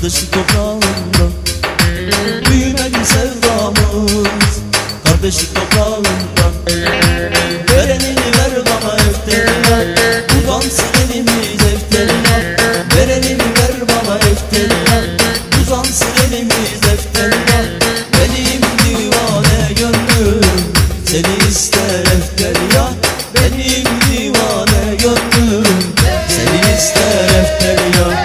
kardeşlik toprağında büyümedi sevdamız, kardeşlik toprağında. Verenini ver bana efterine, uzansın elimiz efterine. Verenini ver bana efterine, uzansın elimiz efterine. Benim divane gönlüm seni ister efterya. Benim divane gönlüm seni ister efterya.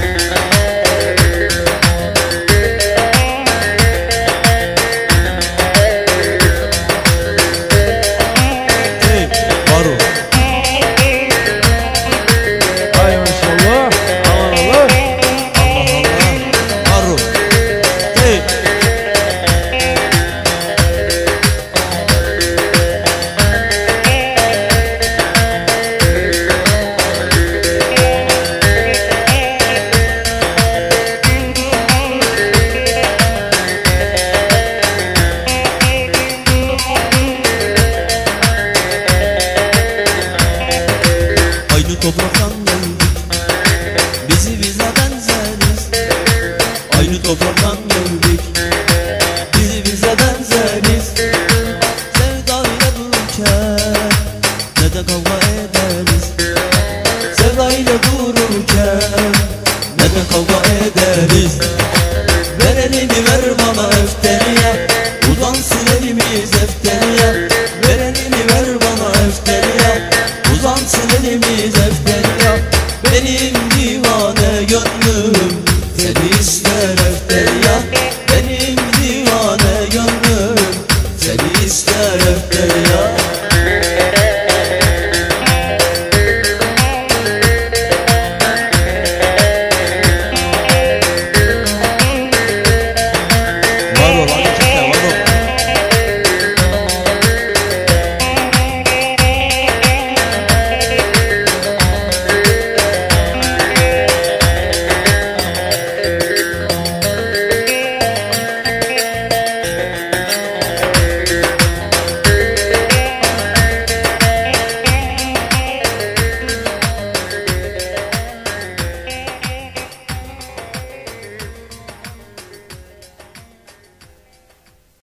Topraktan geldik, bizi bize benzeriz. Aynı topraktan geldik, bizi bize benzeriz. Sevdayla dururken ne de kavga ederiz. Sevdayla dururken ne de kavga ederiz. Ver elini ver bana efteriye, uzansın elimiz efteriye. Ver elini ver bana efteriye, uzansın elimiz efteriye. Benim divane gönlüm